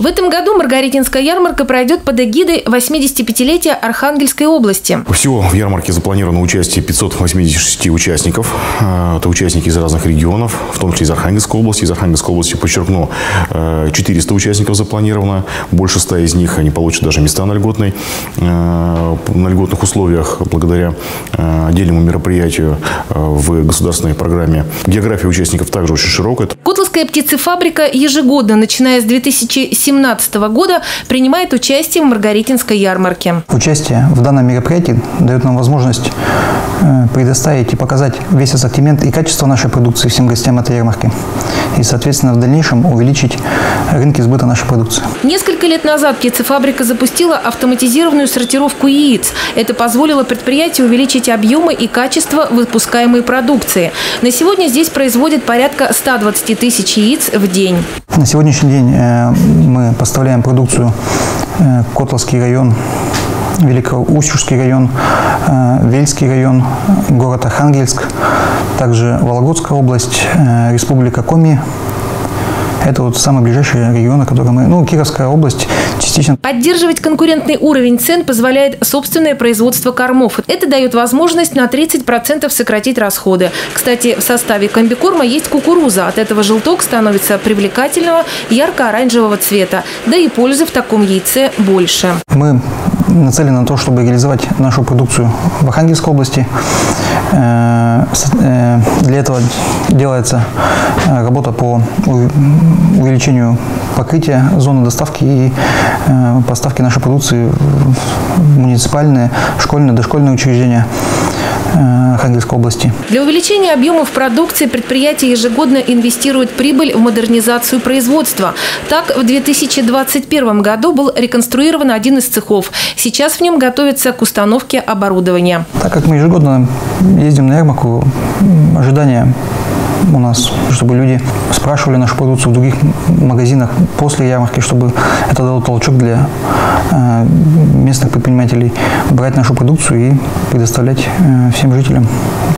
В этом году Маргаритинская ярмарка пройдет под эгидой 85-летия Архангельской области. Всего в ярмарке запланировано участие 586 участников. Это участники из разных регионов, в том числе из Архангельской области. Из Архангельской области, подчеркну, 400 участников запланировано. Больше 100 из них они получат даже места на льготных условиях благодаря отдельному мероприятию в государственной программе. География участников также очень широкая. Котловская птицефабрика ежегодно, начиная с 2017 года, принимает участие в Маргаритинской ярмарке. Участие в данном мероприятии дает нам возможность предоставить и показать весь ассортимент и качество нашей продукции всем гостям этой ярмарки. И, соответственно, в дальнейшем увеличить рынки сбыта нашей продукции. Несколько лет назад птицефабрика запустила автоматизированную сортировку яиц. Это позволило предприятию увеличить объемы и качество выпускаемой продукции. На сегодня здесь производят порядка 120 тысяч яиц в день. На сегодняшний день мы поставляем продукцию Котловский район, Великоустюжский район, Вельский район, город Архангельск, также Вологодская область, Республика Коми. Это вот самые ближайшие регионы, которые мы... Кировская область частично. Поддерживать конкурентный уровень цен позволяет собственное производство кормов. Это дает возможность на 30% сократить расходы. Кстати, в составе комбикорма есть кукуруза. От этого желток становится привлекательного ярко-оранжевого цвета. Да и пользы в таком яйце больше. Мы нацелены на то, чтобы реализовать нашу продукцию в Архангельской области. Для этого делается работа по увеличению покрытия зоны доставки и поставки нашей продукции в муниципальные, школьные, дошкольные учреждения Архангельской области. Для увеличения объемов продукции предприятие ежегодно инвестирует прибыль в модернизацию производства. Так, в 2021 году был реконструирован один из цехов. Сейчас в нем готовится к установке оборудования. Так как мы ежегодно ездим на ярмарку, ожидания у нас, чтобы люди спрашивали нашу продукцию в других магазинах после ярмарки, чтобы это дало толчок для местных предпринимателей брать нашу продукцию и предоставлять всем жителям.